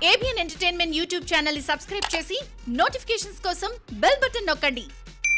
ABN entertainment YouTube channel ని subscribe చేసి notifications కోసం బెల్ బటన్ నొక్కండి.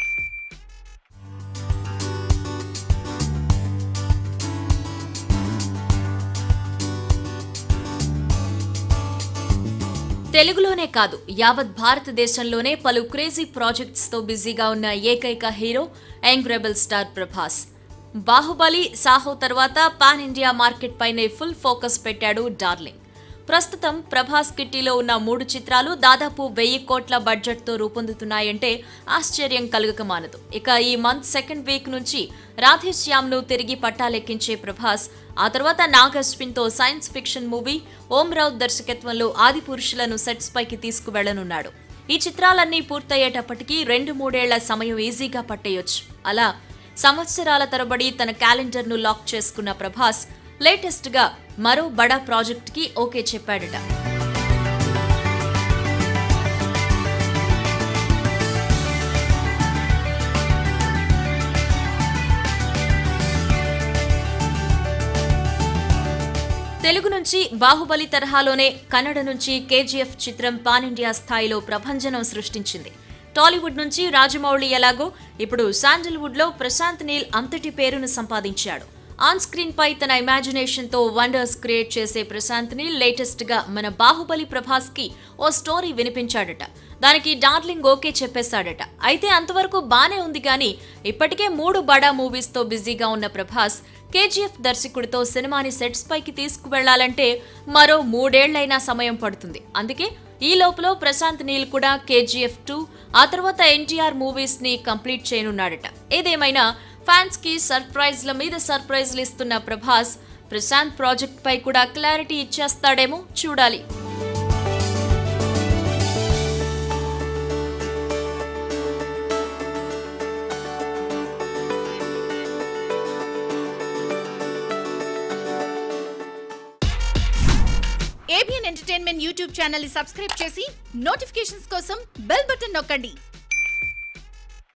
తెలుగులోనే కాదు యావత్ భారతదేశంలోనే పలు క్రేజీ ప్రాజెక్ట్స్ తో బిజీగా ఉన్న ఏకైక hero young rebel star Prabhas. Baahubali, Saaho తర్వాత పాన్ ఇండియా మార్కెట్ పైనే ఫుల్ ఫోకస్ పెట్టాడు డార్లింగ్. ప్రస్తుతం ప్రభాస్ కిట్టీలో ఉన్న 3 చిత్రాలు దాదాపు 1000 కోట్ల బడ్జెట్ తో రూపొందుతున్నాయంటే ఆశ్చర్యం కలుగకమానదు. ఇక ఈ మంత్ సెకండ్ వీక్ నుంచి రాధేశ్యామ్ ను తిరిగి పట్టాలెక్కించే ప్రభాస్ ఆ తర్వాత నాగ్ అశ్విన్ తో science fiction movie Om Raut దర్శకత్వంలో ఆదిపురుషులను సెట్స్ పైకి తీసుకువెళ్లనున్నాడు. ఈ చిత్రాలన్నీ పూర్తయ్యేటప్పటికీ 2-3 ఏళ్ల సమయం ఈజీగా పట్టేయొచ్చు. అలా సంవత్సరాల తరబడి తన క్యాలెండర్ ను లాక్ చేసుకున్న ప్రభాస్ లేటెస్ట్ గా మరో బడా ప్రాజెక్ట్ కి ఓకే చెప్పాడట. తెలుగు నుంచి బాహుబలి తరహాలోనే కన్నడ నుంచి KGF చిత్రం పాన్ ఇండియా స్థాయిలో ప్రభంజనం సృష్టించింది. టాలీవుడ్ నుంచి రాజమౌళి ఎలాగో ఇప్పుడు శాండల్వుడ్ లో ప్రశాంత్ నీల్ అంతటి పేరును సంపాదించాడు. ఆన్ స్క్రీన్ పై తన ఇమాజినేషన్ తో వండర్స్ క్రియేట్ చేసే ప్రశాంత్ నీల్ లేటెస్ట్ గా మన బాహుబలి ప్రభాస్ కి ఓ స్టోరీ వినిపించాడట. దానికి డార్లింగ్ ఓకే చెప్పేశాడట. అయితే అంతవరకు బానే ఉంది కానీ ఇప్పటికే 3 బడా మూవీస్ తో బిజీగా ఉన్న ప్రభాస్ KGF దర్శకుడితో సినిమాని సెట్స్ పైకి తీసుకువెళ్లాలంటే మరో 3 ఏళ్లైనా సమయం పడుతుంది. అందుకే ఈ లోపల ప్రశాంత్ నీల్ కూడా KGF 2 ఆ తర్వాత NTR మూవీస్ ని కంప్లీట్ చేయనున్నాడట. ఏదేమైనా ఫ్యాన్స్ కి సర్ప్రైజ్ల మీద సర్ప్రైజ్లు ఇస్తున్న ప్రభాస్ ప్రశాంత్ ప్రాజెక్ట్ పై కూడా క్లారిటీ ఇచ్చేస్తాడేమో చూడాలి. ABN ఎంటర్టైన్మెంట్ యూట్యూబ్ ఛానల్ ని సబ్స్క్రైబ్ చేసి నోటిఫికేషన్స్ కోసం బెల్ బటన్ నొక్కండి.